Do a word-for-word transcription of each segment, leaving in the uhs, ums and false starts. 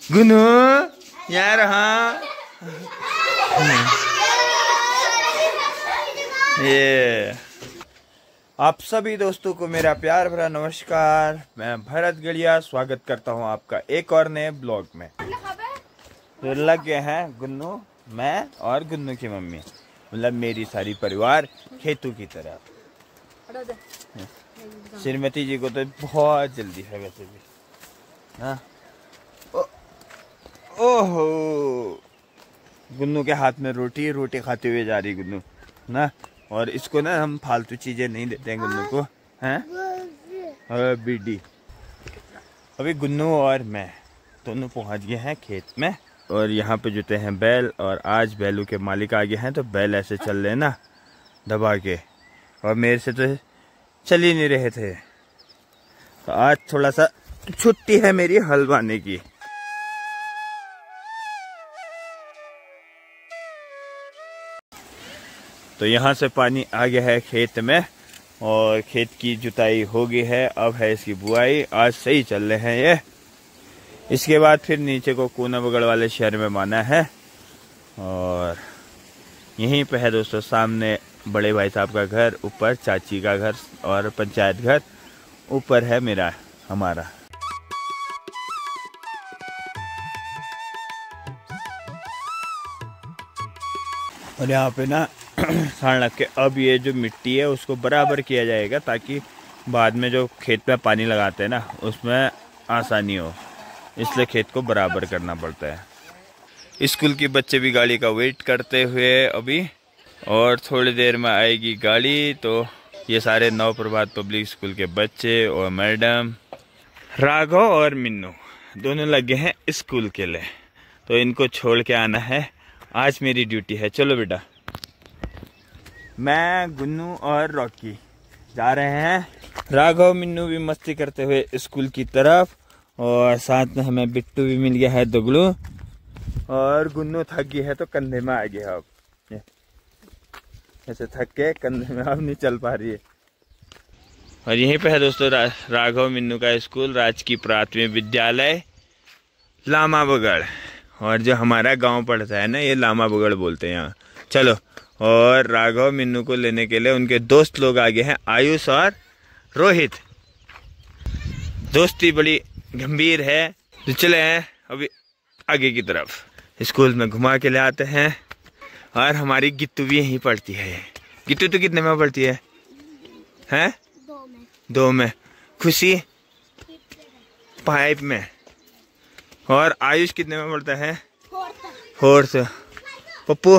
गुनू यार हाँ ये आप सभी दोस्तों को मेरा प्यार भरा नमस्कार। मैं भरत गलिया स्वागत करता हूं आपका एक और नए ब्लॉग में। तो लग गए हैं गुन्नू, मैं और गुन्नू की मम्मी, मतलब मेरी सारी परिवार खेतों की तरफ। श्रीमती जी को तो बहुत जल्दी है वैसे भी। हाँ ओहो, गुन्नू के हाथ में रोटी रोटी खाते हुए जा रही गुन्नू ना। और इसको ना हम फालतू चीजें नहीं देते हैं गुन्नू को, हैं? और बीडी अभी गुन्नू और मैं दोनों पहुंच गए हैं खेत में और यहाँ पे जुटे हैं बैल। और आज बैलों के मालिक आ गए हैं तो बैल ऐसे चल रहे ना दबा के, और मेरे से तो चल ही नहीं रहे थे। तो आज थोड़ा सा छुट्टी है मेरी हल बाने की। तो यहाँ से पानी आ गया है खेत में और खेत की जुताई हो गई है। अब है इसकी बुआई। आज सही चल रहे हैं ये। इसके बाद फिर नीचे को कोना बगड़ वाले शहर में माना है। और यहीं पे है दोस्तों सामने बड़े भाई साहब का घर, ऊपर चाची का घर और पंचायत घर, ऊपर है मेरा हमारा। और यहाँ पे ना साड़ लग के अब ये जो मिट्टी है उसको बराबर किया जाएगा ताकि बाद में जो खेत में पानी लगाते हैं ना उसमें आसानी हो, इसलिए खेत को बराबर करना पड़ता है। स्कूल के बच्चे भी गाड़ी का वेट करते हुए अभी, और थोड़ी देर में आएगी गाड़ी। तो ये सारे नव प्रभात पब्लिक स्कूल के बच्चे और मैडम राघव और मिन्नू दोनों लगे हैं स्कूल के लिए। तो इनको छोड़ के आना है, आज मेरी ड्यूटी है। चलो बेटा, मैं गुन्नू और रॉकी जा रहे हैं। राघव मिन्नू भी मस्ती करते हुए स्कूल की तरफ, और साथ में हमें बिट्टू भी मिल गया है दुगलू। और गुन्नू थक गई है तो कंधे में आ गया। अब ऐसे थक के कंधे में अब नहीं चल पा रही है। और यहीं पे है दोस्तों रा, राघव मिन्नू का स्कूल, राजकीय प्राथमिक विद्यालय लामा बगड़। और जो हमारा गांव पड़ता है ना ये लामा बगड़ बोलते हैं यहाँ। चलो, और राघव मिन्नू को लेने के लिए उनके दोस्त लोग आगे हैं, आयुष और रोहित। दोस्ती बड़ी गंभीर है। तो चले हैं अभी आगे की तरफ, स्कूल में घुमा के ले आते हैं। और हमारी गिट्टू भी यहीं पढ़ती है। गिट्टू तो कितने में पढ़ती है? हैं? दो में। दो में। खुशी फाइव में। और आयुष कितने में पढ़ता है? फोर्थ। पप्पू।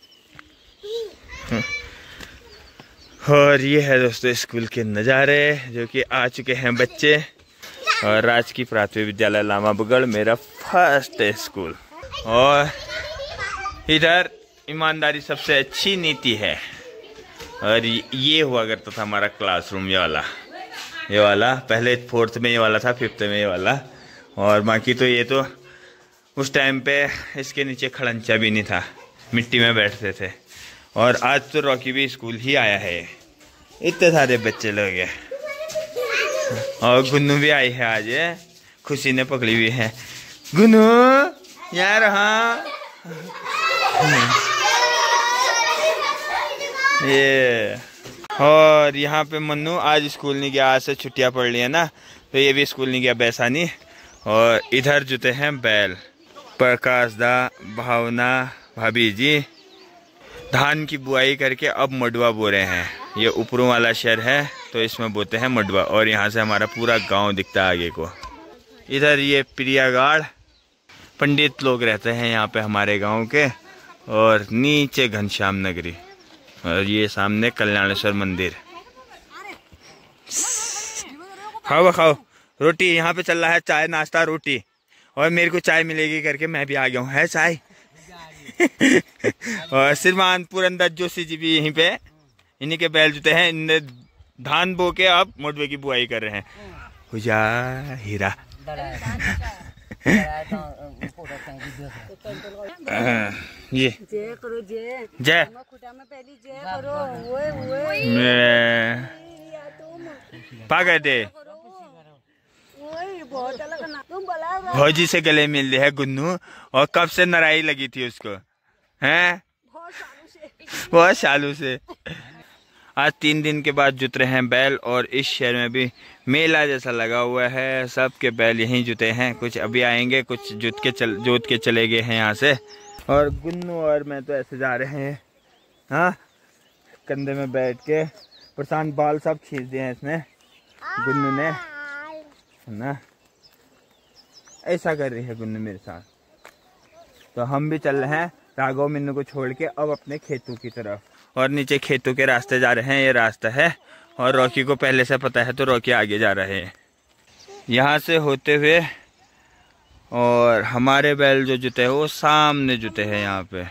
और ये है दोस्तों स्कूल के नज़ारे जो कि आ चुके हैं बच्चे। और राजकीय प्राथमिक विद्यालय लामा बगड़ मेरा फर्स्ट स्कूल। और इधर ईमानदारी सबसे अच्छी नीति है। और ये हुआ करता था हमारा क्लासरूम, ये वाला ये वाला पहले फोर्थ में ये वाला था, फिफ्थ में ये वाला। और बाकी तो ये तो उस टाइम पे इसके नीचे खड़ंचा भी नहीं था, मिट्टी में बैठते थे। और आज तो रॉकी भी स्कूल ही आया है। इतने सारे बच्चे लोग हैं। और गुन्नू भी आई है आज, खुशी ने पकड़ी हुई है। गुन्नू यार हाँ ये। और यहाँ पे मन्नू आज स्कूल नहीं गया, आज से छुट्टियाँ पड़ ली है ना, तो ये भी स्कूल नहीं गया बैसानी। और इधर जुटे हैं बैल, प्रकाश दा, भावना, भाभी जी धान की बुआई करके अब मडवा बो रहे हैं। ये ऊपरों वाला शहर है तो इसमें बोते हैं मडवा। और यहाँ से हमारा पूरा गांव दिखता है आगे को। इधर ये प्रियागाड़, पंडित लोग रहते हैं यहाँ पे हमारे गांव के। और नीचे घनश्याम नगरी, और ये सामने कल्याणेश्वर मंदिर। खाओ खाओ रोटी, यहाँ पे चल रहा है चाय नाश्ता रोटी। और मेरे को चाय मिलेगी करके मैं भी आ गया हूँ, है चाय। और श्रीमान पुरंदर जोशी जी भी यहीं पे, इन्हीं के बैल जुते हैं। इन धान बो के अब मोटवे की बुआई कर रहे हैं। हुजा हीरा ये जय करो, जय जय पा गए थे। भौजी से गले मिल रही है गुन्नू, और कब से नाराई लगी थी उसको, हैं? बहुत सालों से। आज तीन दिन के बाद जुत रहे हैं बैल, और इस शहर में भी मेला जैसा लगा हुआ है। सबके बैल यहीं जुते हैं, कुछ अभी आएंगे, कुछ जुत के चल जोत के चले गए हैं यहाँ से। और गुन्नू और मैं तो ऐसे जा रहे हैं, हाँ, कंधे में बैठ के। प्रशांत बाल सब खींच दिए हैं इसने, गुन्नू ने, है ना। ऐसा कर रही है गुन्नू मेरे साथ। तो हम भी चल रहे हैं राघव मिन्नू को छोड़ के अब अपने खेतों की तरफ। और नीचे खेतों के रास्ते जा रहे हैं, ये रास्ता है। और रॉकी को पहले से पता है तो रॉकी आगे जा रहे हैं यहाँ से होते हुए। और हमारे बैल जो जुते हैं वो सामने जुते हैं यहाँ पे।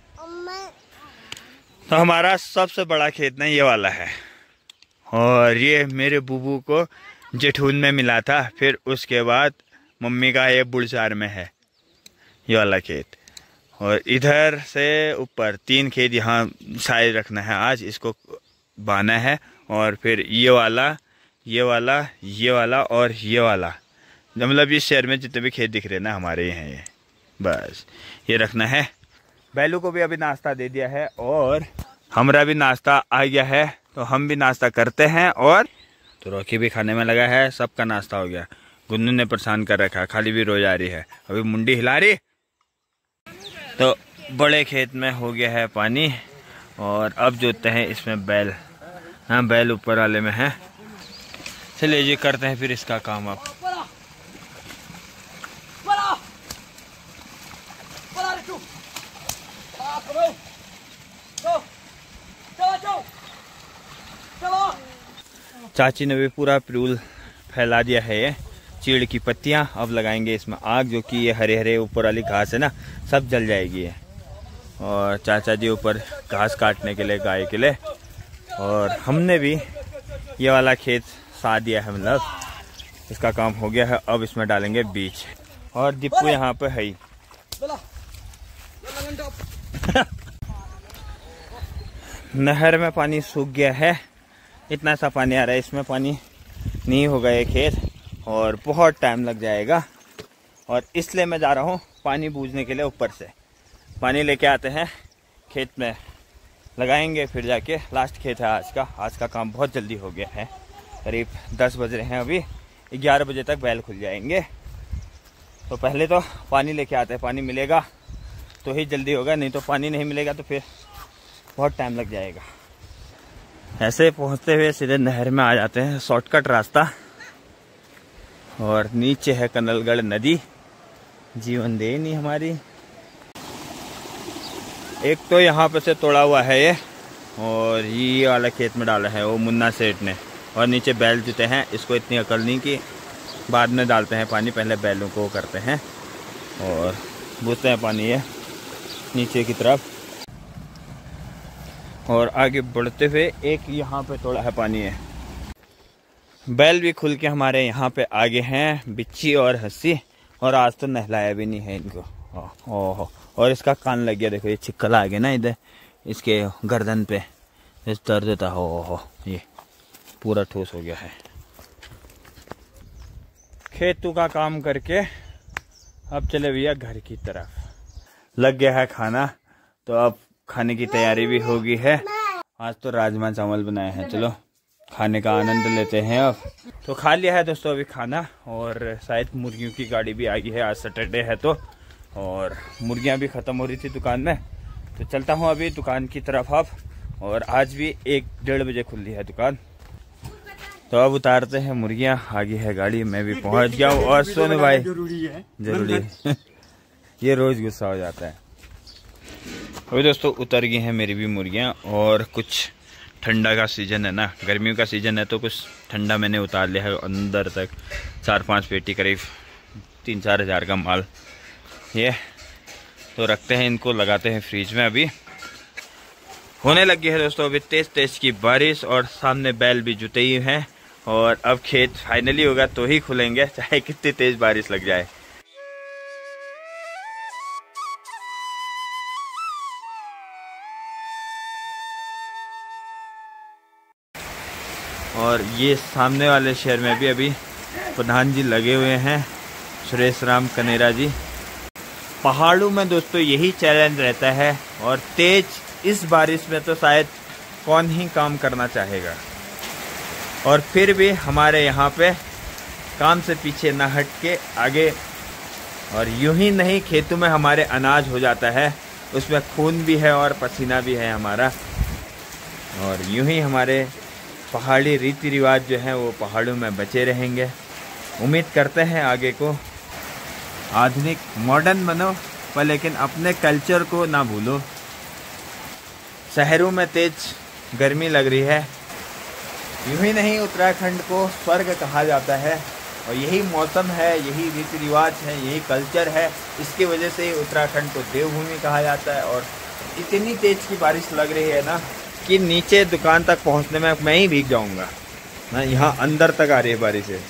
तो हमारा सबसे बड़ा खेत ना ये वाला है, और ये मेरे बुबू को जेठून में मिला था, फिर उसके बाद मम्मी का ये बुढ़चार में है ये वाला खेत। और इधर से ऊपर तीन खेत यहाँ शायद रखना है आज, इसको बाना है। और फिर ये वाला, ये वाला, ये वाला और ये वाला, मतलब इस शहर में जितने भी खेत दिख रहे हैं ना हमारे यहाँ, ये बस ये रखना है। बैलू को भी अभी नाश्ता दे दिया है और हमारा भी नाश्ता आ गया है, तो हम भी नाश्ता करते हैं। और तो रॉकी भी खाने में लगा है, सबका नाश्ता हो गया। गुन्नू ने परेशान कर रखा है, खाली भी रोज आ रही है, अभी मुंडी हिला रही। तो बड़े खेत में हो गया है पानी, और अब जोतते हैं इसमें बैल। हाँ, बैल ऊपर वाले में है। चलिए जी करते हैं फिर इसका काम अब। चाची ने भी पूरा प्रूल फैला दिया है, ये चीड़ की पत्तियां। अब लगाएंगे इसमें आग, जो कि ये हरे हरे ऊपर वाली घास है ना, सब जल जाएगी है। और चाचा जी ऊपर घास काटने के लिए गाय के लिए। और हमने भी ये वाला खेत सा दिया है, मतलब इसका काम हो गया है। अब इसमें डालेंगे बीज। और दीपू यहाँ पे है ही। नहर में पानी सूख गया है, इतना सा पानी आ रहा है, इसमें पानी नहीं होगा ये खेत, और बहुत टाइम लग जाएगा। और इसलिए मैं जा रहा हूँ पानी बूझने के लिए। ऊपर से पानी लेके आते हैं, खेत में लगाएंगे, फिर जाके लास्ट खेत है आज का। आज का काम बहुत जल्दी हो गया है, करीब दस बज रहे हैं, अभी ग्यारह बजे तक बैल खुल जाएंगे। तो पहले तो पानी लेके आते हैं, पानी मिलेगा तो ही जल्दी होगा, नहीं तो पानी नहीं मिलेगा तो फिर बहुत टाइम लग जाएगा। ऐसे पहुंचते हुए सीधे नहर में आ जाते हैं, शॉर्टकट रास्ता। और नीचे है कनलगढ़ नदी, जीवन देनी हमारी। एक तो यहाँ पे से तोड़ा हुआ है ये, और ये वाला खेत में डाला है वो मुन्ना सेठ ने। और नीचे बैल जुते हैं, इसको इतनी अकल नहीं कि बाद में डालते हैं पानी, पहले बैलों को करते हैं और बूझते हैं पानी ये नीचे की तरफ। और आगे बढ़ते हुए एक यहाँ पे थोड़ा है पानी है। बैल भी खुल के हमारे यहाँ पे आगे हैं, बिच्छी और हंसी। और आज तो नहलाया भी नहीं है इनको। ओह, और इसका कान लग गया, देखो ये छिक्कल आ गया ना इधर इसके गर्दन पे, इस दर्द देता हो, हो ये पूरा ठोस हो गया है। खेतों का काम करके अब चले भैया घर की तरफ। लग गया है खाना, तो अब खाने की तैयारी भी हो गई है। आज तो राजमा चावल बनाए हैं, चलो खाने का आनंद लेते हैं। अब तो खा लिया है दोस्तों अभी खाना, और शायद मुर्गियों की गाड़ी भी आ गई है, आज सैटरडे है तो। और मुर्गियां भी ख़त्म हो रही थी दुकान में, तो चलता हूँ अभी दुकान की तरफ अब। और आज भी एक डेढ़ बजे खुल रही है दुकान, तो अब उतारते हैं मुर्गियां। आगे है गाड़ी, मैं भी पहुंच गया हूँ। और सोनू भाई जरूरी है, जरूरी है। ये रोज गुस्सा हो जाता है। अभी दोस्तों उतर गई हैं मेरी भी मुर्गियां, और कुछ ठंडा का सीज़न है ना, गर्मियों का सीज़न है, तो कुछ ठंडा मैंने उतार लिया है अंदर तक। चार पांच पेटी, करीब तीन चार हज़ार का माल ये। तो रखते हैं इनको, लगाते हैं फ्रीज में। अभी होने लगी है दोस्तों अभी तेज तेज की बारिश, और सामने बैल भी जुटे ही हैं। और अब खेत फाइनली होगा तो ही खुलेंगे, चाहे कितनी तेज बारिश लग जाए। और ये सामने वाले शहर में भी अभी प्रधान जी लगे हुए हैं, सुरेश राम कनेरा जी। पहाड़ों में दोस्तों यही चैलेंज रहता है, और तेज इस बारिश में तो शायद कौन ही काम करना चाहेगा। और फिर भी हमारे यहाँ पे काम से पीछे ना हट के आगे, और यूं ही नहीं खेतों में हमारे अनाज हो जाता है, उसमें खून भी है और पसीना भी है हमारा। और यूं ही हमारे पहाड़ी रीति रिवाज जो हैं वो पहाड़ों में बचे रहेंगे। उम्मीद करते हैं आगे को आधुनिक मॉडर्न बनो, पर लेकिन अपने कल्चर को ना भूलो। शहरों में तेज गर्मी लग रही है, यूं ही नहीं उत्तराखंड को स्वर्ग कहा जाता है, और यही मौसम है, यही रीति रिवाज है, यही कल्चर है। इसकी वजह से उत्तराखंड को देवभूमि कहा जाता है। और इतनी तेज की बारिश लग रही है ना कि नीचे दुकान तक पहुंचने में मैं ही भीग जाऊंगा ना, यहाँ अंदर तक आ रही है बारिश है।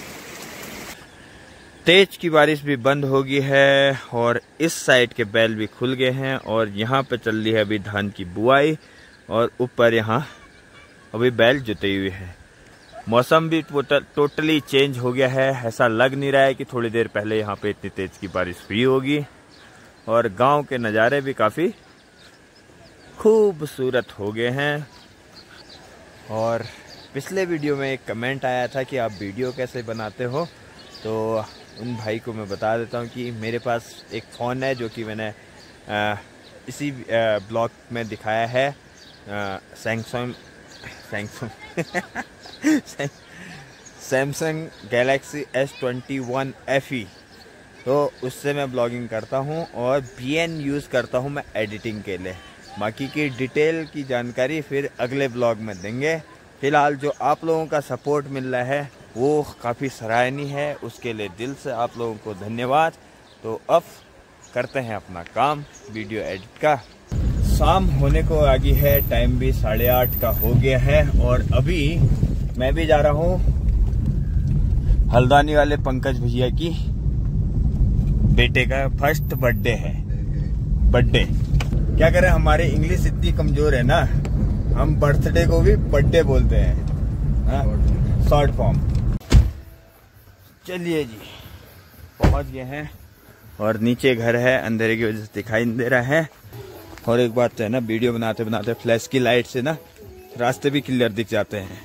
तेज की बारिश भी बंद हो गई है, और इस साइड के बैल भी खुल गए हैं, और यहाँ पे चल रही है अभी धान की बुआई, और ऊपर यहाँ अभी बैल जुते हुए हैं। मौसम भी टोटली चेंज हो गया है, ऐसा लग नहीं रहा है कि थोड़ी देर पहले यहाँ पे इतनी तेज की बारिश हुई होगी। और गांव के नज़ारे भी काफ़ी खूबसूरत हो गए हैं। और पिछले वीडियो में एक कमेंट आया था कि आप वीडियो कैसे बनाते हो, तो उन भाई को मैं बता देता हूँ कि मेरे पास एक फ़ोन है जो कि मैंने आ, इसी ब्लॉग में दिखाया है, Samsung Samsung Samsung Galaxy S twenty one F E. तो उससे मैं ब्लॉगिंग करता हूँ, और वी एन यूज़ करता हूँ मैं एडिटिंग के लिए। बाकी की डिटेल की जानकारी फिर अगले ब्लॉग में देंगे। फ़िलहाल जो आप लोगों का सपोर्ट मिल रहा है वो काफ़ी सराहनीय है, उसके लिए दिल से आप लोगों को धन्यवाद। तो अब करते हैं अपना काम वीडियो एडिट का। शाम होने को आ गई है, टाइम भी साढ़े आठ का हो गया है, और अभी मैं भी जा रहा हूँ हल्द्वानी वाले पंकज भैया की बेटे का फर्स्ट बर्थडे है। बर्थडे क्या करें, हमारी इंग्लिश इतनी कमजोर है ना, हम बर्थडे को भी बर्थडे बोलते हैं, शॉर्ट फॉर्म। चलिए जी, पहुंच गए हैं, और नीचे घर है, अंधेरे की वजह से दिखाई नहीं दे रहा है। और एक बात तो है ना, वीडियो बनाते बनाते फ्लैश की लाइट से ना रास्ते भी क्लियर दिख जाते हैं।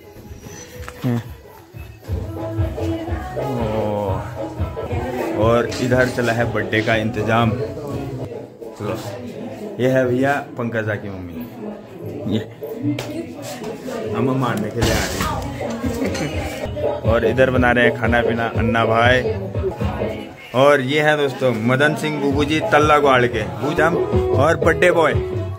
और इधर चला है बर्थडे का इंतजाम। तो ये है भैया पंकजा की मम्मी, ये हम मारने के लिए आ रहे हैं। और इधर बना रहे हैं खाना पीना अन्ना भाई। और ये है दोस्तों मदन सिंह बुबू जी तल्ला ग्वाड़ के बूझम, और बर्थडे बॉय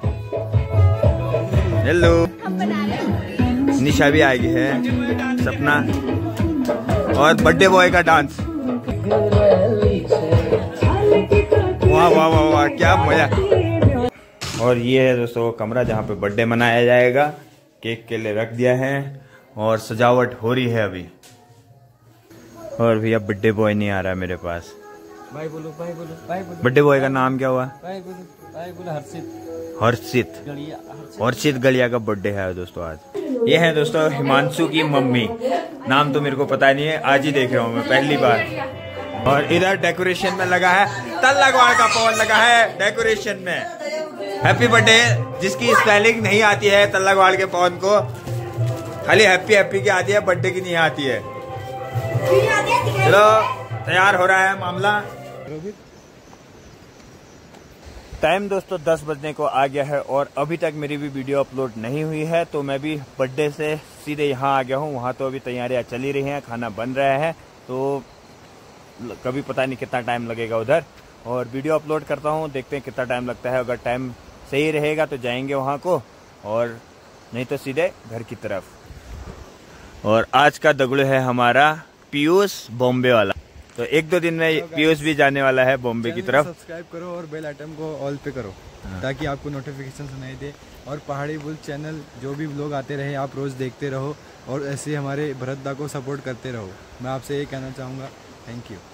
हेलो निशा भी आई है, सपना, और बर्थडे बॉय का डांस। वाह वाह वाह वाह, क्या मजा। और ये है दोस्तों कमरा जहाँ पे बर्थडे मनाया जाएगा, केक के लिए रख दिया है, और सजावट हो रही है अभी। और भैया बर्थडे बॉय नहीं आ रहा है मेरे पास। भाई बोलो, भाई बोलो, भाई बोलो। बर्थडे बॉय का नाम क्या हुआ? भाई बोलो, भाई बोलो, हर्षित। हर्षित हर्षित गलिया का बर्थडे है दोस्तों आज। ये है दोस्तों हिमांशु की मम्मी, नाम तो मेरे को पता नहीं है, आज ही देख रहा हूँ मैं पहली बार। और इधर डेकोरेशन में लगा है तल्ला ग्वाड़ का पवन लगा है डेकोरेशन में। हैप्पी बर्थडे, जिसकी स्पेलिंग नहीं आती है तल्ला ग्वाड़ के पवन को, खाली हैप्पी हैप्पी की आती है, बर्थडे की नहीं आती है। चलो तैयार हो रहा है मामला। टाइम दोस्तों दस बजने को आ गया है, और अभी तक मेरी भी वीडियो अपलोड नहीं हुई है। तो मैं भी बर्थडे से सीधे यहाँ आ गया हूँ। वहाँ तो अभी तैयारियाँ चली रही हैं, खाना बन रहा है, तो कभी पता नहीं कितना टाइम लगेगा उधर। और वीडियो अपलोड करता हूँ, देखते हैं कितना टाइम लगता है। अगर टाइम सही रहेगा तो जाएंगे वहाँ को, और नहीं तो सीधे घर की तरफ। और आज का दगड़ू है हमारा पीयूष बॉम्बे वाला, तो एक दो दिन में पीयूष भी जाने वाला है बॉम्बे की तरफ। सब्सक्राइब करो और बेल आइटम को ऑल पे करो, ताकि आपको नोटिफिकेशन सुनाई दे। और पहाड़ी बुल चैनल जो भी व्लॉग आते रहे आप रोज देखते रहो, और ऐसे हमारे भरत दा को सपोर्ट करते रहो। मैं आपसे ये कहना चाहूँगा, थैंक यू।